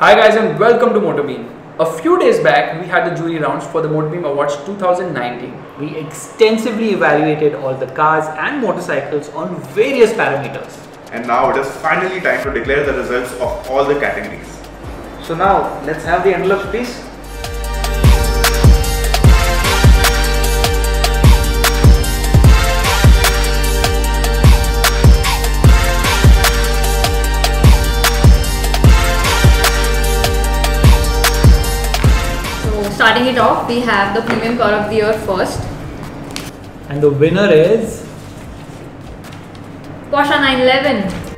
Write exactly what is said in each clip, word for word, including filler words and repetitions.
Hi guys and welcome to Motorbeam. A few days back we had the jury rounds for the Motorbeam Awards two thousand nineteen. We extensively evaluated all the cars and motorcycles on various parameters. And now it is finally time to declare the results of all the categories. So now let's have the envelopes please. Starting it off, we have the Premium Car of the Year first. And the winner is Porsche nine eleven.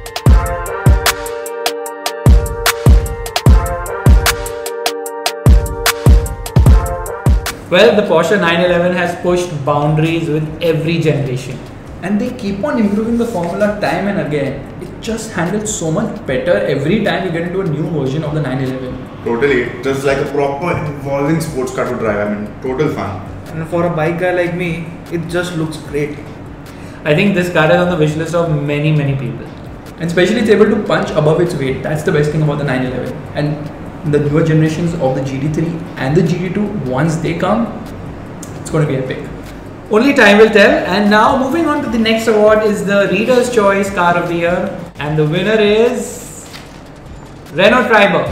Well, the Porsche nine eleven has pushed boundaries with every generation. And they keep on improving the formula time and again. It just handles so much better every time you get into a new version of the nine eleven. Totally, just like a proper involving sports car to drive. I mean, total fun. And for a bike guy like me, it just looks great. I think this car is on the wish list of many many people. And especially it's able to punch above its weight. That's the best thing about the nine eleven. And the newer generations of the G T three and the G T two, once they come, it's going to be epic. Only time will tell. And now moving on to the next award is the Reader's Choice Car of the Year. And the winner is Renault Triber.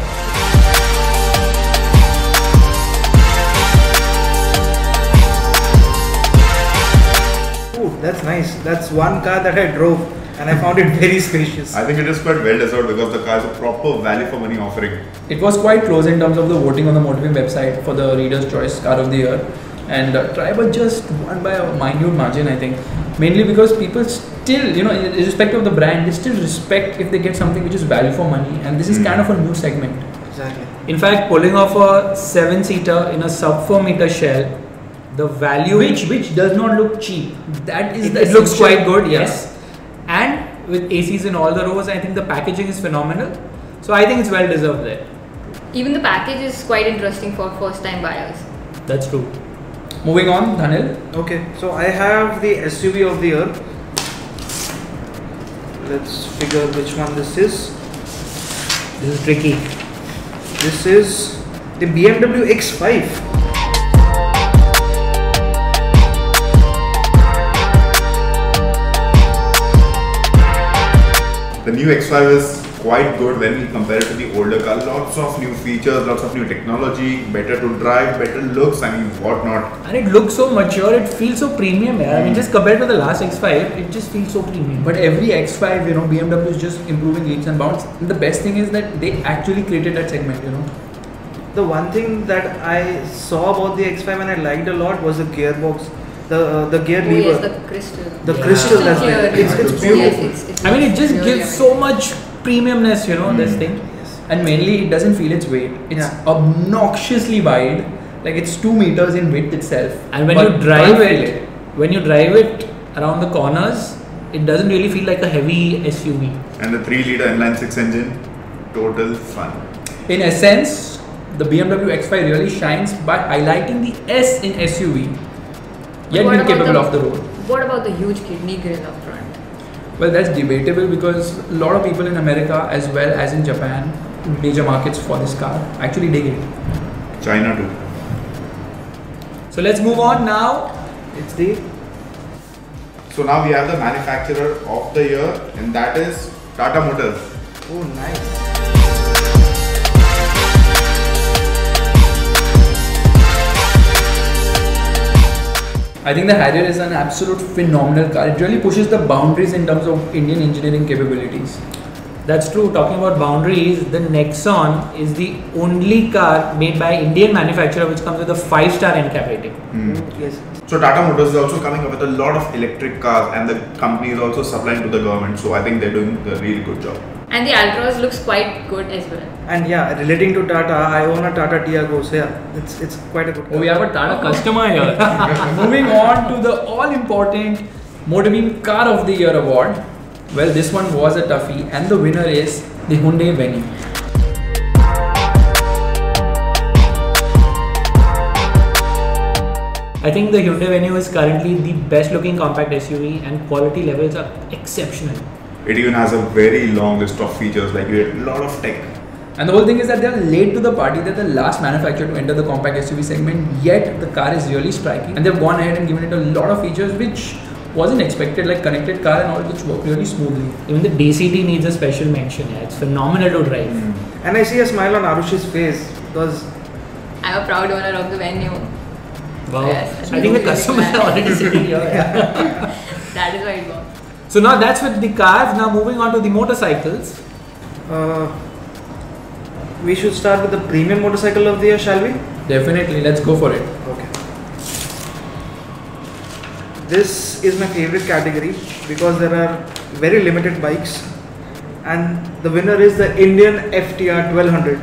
Oh, that's nice. That's one car that I drove and I found it very spacious. I think it is quite well deserved because the car is a proper value for money offering. It was quite close in terms of the voting on the Motorbeam website for the Reader's Choice Car of the Year. And uh, Triber just won by a minute margin, I think. Mainly because people still, you know, irrespective of the brand, they still respect if they get something which is value for money. And this is mm. kind of a new segment. Exactly. In fact, pulling off a seven-seater in a sub four meter shell, the value... Which which does not look cheap. That is it, the it looks quite good, yeah. yes. And with A Cs in all the rows, I think the packaging is phenomenal. So I think it's well deserved there. Even the package is quite interesting for first time buyers. That's true. Moving on, Dhanil. Okay, so I have the S U V of the year. Let's figure which one this is. This is tricky. This is the B M W X five. The new X five is quite good when we compare it to the older car. Lots of new features, lots of new technology, better to drive, better looks, I mean, whatnot. And it looks so mature, it feels so premium. Yeah. Mm. I mean, just compared to the last X five, it just feels so premium. But every X five, you know, B M W is just improving leaps and bounds. And the best thing is that they actually created that segment, you know. The one thing that I saw about the X five and I liked a lot was the gearbox. The uh, the gear Oh, lever. yes, the crystal. The Yeah. crystal that's Crystal there. gear. It's, it's Yes, beautiful. it's, it's I mean, it just really gives amazing. so much premiumness, you know, mm. this thing. Yes. And mainly it doesn't feel its weight. It's Yeah. obnoxiously wide. Like it's two meters in width itself. And when But you drive can't feel it, when you drive it around the corners, it doesn't really feel like a heavy S U V. And the three litre inline six engine, total fun. In essence, the B M W X five really shines by highlighting the S in S U V, yet What being about capable the- of the road. What about the huge kidney grill up front? Well, that's debatable because a lot of people in America as well as in Japan, major markets for this car, actually dig it. China too. So let's move on now. It's the So now we have the manufacturer of the year, and that is Tata Motors. oh nice. I think the Harrier is an absolute phenomenal car. It really pushes the boundaries in terms of Indian engineering capabilities. That's true. Talking about boundaries, the Nexon is the only car made by Indian manufacturer which comes with a five star N C A P rating. Hmm. Yes. So Tata Motors is also coming up with a lot of electric cars, and the company is also supplying to the government. So I think they're doing a really good job. And the Altroz looks quite good as well. And yeah, relating to Tata, I own a Tata Tiago, so yeah, it's it's quite a good car. Oh, we have a Tata customer here. Moving on to the all-important Motorbeam Car of the Year award. Well, this one was a toughie, and the winner is the Hyundai Venue. I think the Hyundai Venue is currently the best looking compact S U V and quality levels are exceptional. It even has a very long list of features, like you get a lot of tech. And the whole thing is that they are late to the party. They're the last manufacturer to enter the compact S U V segment. Yet the car is really striking, and they've gone ahead and given it a lot of features which wasn't expected, like connected car and all, which work really smoothly. Even the D C T needs a special mention. Yeah, it's phenomenal to drive. Mm. And I see a smile on Arushi's face because I'm a proud owner of the venue. Wow. Yes, I think the really customers glad. are already sitting here. Yeah. That is why it works. So now that's with the cars. Now moving on to the motorcycles. uh, we should start with the premium motorcycle of the year, shall we? Definitely, let's go for it. Okay. This is my favorite category because there are very limited bikes, and the winner is the Indian F T R twelve hundred.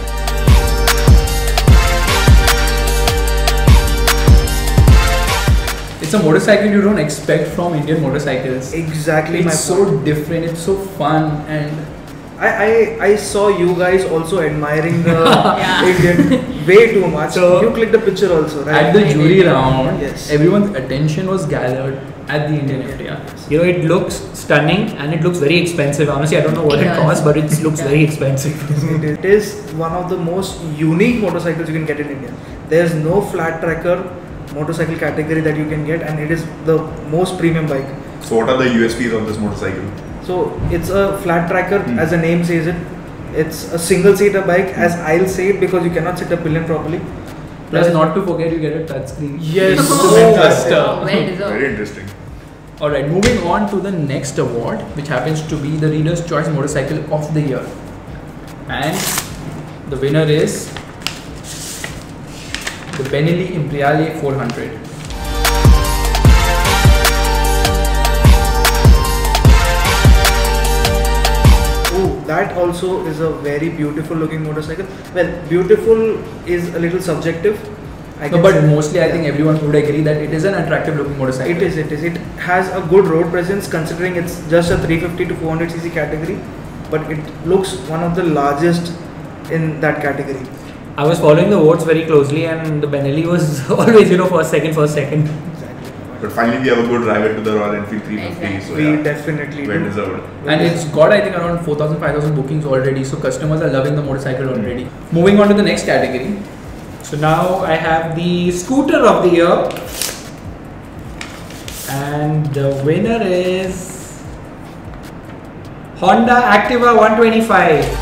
It's a motorcycle you don't expect from Indian motorcycles. Exactly. It's my so point. different, it's so fun, and I, I I saw you guys also admiring the Yeah. Indian way too much. So- you clicked the picture also, right? at the jury round, Yes. everyone's attention was gathered at the Indian F T R. You know, it looks stunning and it looks very expensive. Honestly, I don't know what It it does. costs, but it looks Yeah. very expensive. It is- it is one of the most unique motorcycles you can get in India. There's no flat tracker motorcycle category that you can get, and it is the most premium bike. So what are the U S Ps of this motorcycle? So it's a flat tracker, Hmm. as the name says it. It's a single seater bike, as I'll say it, because you cannot sit a pillion properly. Plus, not to forget, you get a touchscreen. Yes. It's Oh, a Manchester. Oh, well deserved. Very interesting. Alright, moving on to the next award, which happens to be the Reader's Choice Motorcycle of the Year. And the winner is the Benelli Imperiale four hundred. Oh, that also is a very beautiful looking motorcycle. Well, beautiful is a little subjective. I No, can but say. mostly I Yeah. think everyone would agree that it is an attractive looking motorcycle. It is, it is. It has a good road presence considering it's just a three fifty to four hundred c c category, but it looks one of the largest in that category. I was following the votes very closely, and the Benelli was always, you know, first second, first second. Exactly. But finally we have a good rival to the Royal Enfield three fifty. Exactly. So We yeah, definitely well do. deserved. And it's got, I think, around four thousand, five thousand bookings already. So customers are loving the motorcycle already. Moving on to the next category. So now I have the scooter of the year, and the winner is Honda Activa one twenty-five.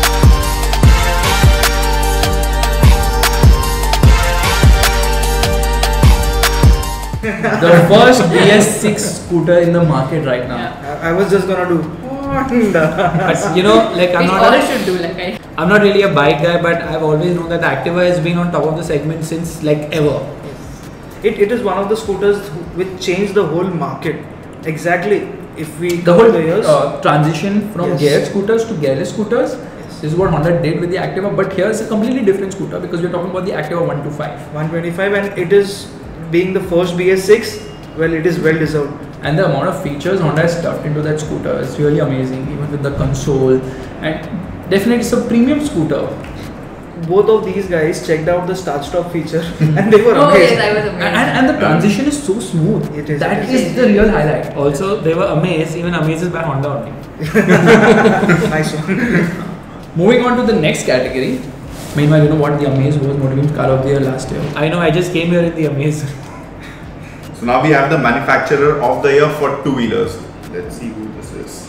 The first B S six scooter in the market right now. Yeah. I, I was just gonna do Honda. But you know, like I'm We not, all a, should do like I. I'm not really a bike guy, but I've always known that the Activa has been on top of the segment since like ever. It, it is one of the scooters which changed the whole market. Exactly. If we The cover whole the years, uh, transition from Yes. geared scooters to gearless scooters, Yes. this is what Honda did with the Activa. But here's a completely different scooter because we're talking about the Activa one twenty-five. one twenty-five, and it is being the first B S six. Well, it is well deserved. And the amount of features Honda has stuffed into that scooter is really amazing, even with the console. And definitely it's a premium scooter. Both of these guys checked out the start stop feature and they were Oh amazed. yes, I was And, amazed. and, and the transition is so smooth. It is, That it is is. the real highlight. Also, they were amazed, even amazed by Honda only. Nice one. Moving on to the next category. Meanwhile, you know what the Amaze was Motorcycle Car of the Year last year. I know, I just came here in the Amaze. So now we have the manufacturer of the year for two wheelers. Let's see who this is.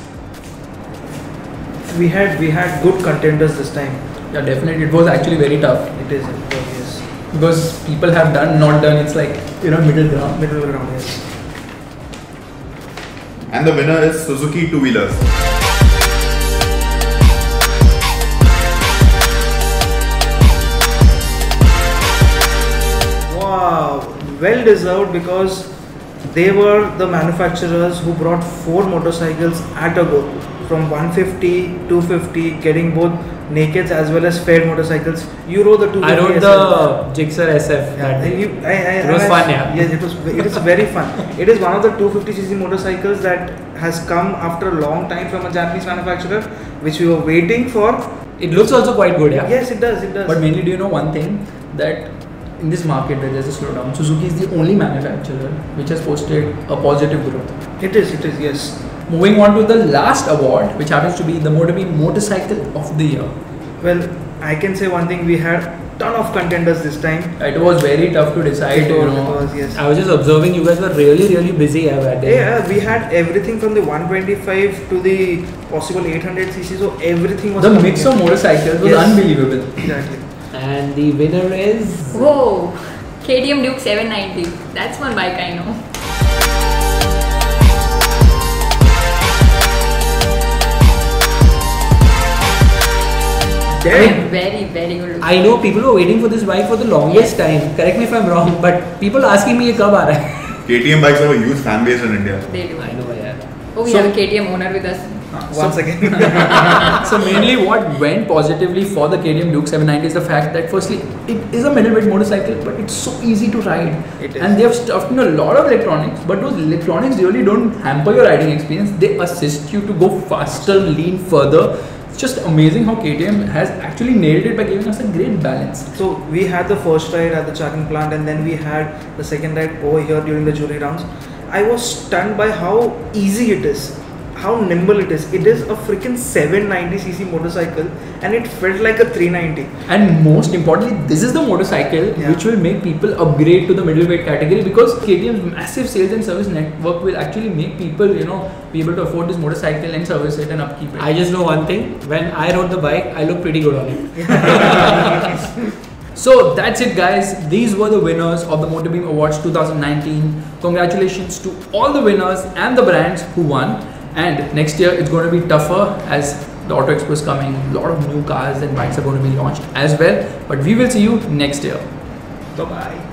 We had we had good contenders this time. Yeah, definitely. It was actually very tough It is, it is because people have done, not done. It's like, you know, middle ground. middle ground. Yes. And the winner is Suzuki two wheelers. Wow, well deserved because they were the manufacturers who brought four motorcycles at a go, from one fifty, two fifty, getting both nakeds as well as fair motorcycles. You rode the two fifty. I rode S L. the Gixxer S F Yeah, that and day. you, I, I, It was I- fun, yeah. Yes, it was. It is very fun. It is one of the two fifty c c motorcycles that has come after a long time from a Japanese manufacturer, which we were waiting for. It looks also quite good, yeah. Yes, it does. It does. But mainly, do you know one thing? That in this market where there's a slowdown, Suzuki is the only manufacturer which has posted a positive growth. it is. It is. Yes. Moving on to the last award, which happens to be the MotoB Motorcycle of the Year. Well, I can say one thing. We had ton of contenders this time. It was very tough to decide. It you was, know. it was, yes. I was just observing you guys were really, really busy uh, that day. Yeah, we had everything from the one twenty-five to the possible eight hundred c c. So everything was. The coming mix in. of motorcycles was Yes. unbelievable. Exactly. And the winner is. Whoa, K T M Duke seven ninety. That's one bike I know. Damn. Very, very good. I know people were waiting for this bike for the longest time. Correct me if I'm wrong, but people asking me, "ये कब आ रहा है?" K T M bikes have a huge fan base in India. They do. I know, yeah. Oh, we So- have a K T M owner with us. Once again. So mainly what went positively for the K T M Duke seven ninety is the fact that firstly it is a middleweight motorcycle, but it's so easy to ride. It is. And they have stuffed in a lot of electronics, but those electronics really don't hamper your riding experience. They assist you to go faster, lean further. It's just amazing how K T M has actually nailed it by giving us a great balance. So we had the first ride at the Chakan plant, and then we had the second ride over here during the jury rounds. I was stunned by how easy it is, how nimble it is. It is a freaking seven ninety c c motorcycle, and it felt like a three ninety. And most importantly, this is the motorcycle Yeah. which will make people upgrade to the middleweight category, because K T M's massive sales and service network will actually make people, you know, be able to afford this motorcycle and service it and upkeep it. I just know one thing. When I rode the bike, I looked pretty good on it. So that's it, guys. These were the winners of the Motorbeam Awards twenty nineteen. Congratulations to all the winners and the brands who won. And next year it's going to be tougher as the Auto Expo is coming. A lot of new cars and bikes are going to be launched as well. But we will see you next year. Bye bye.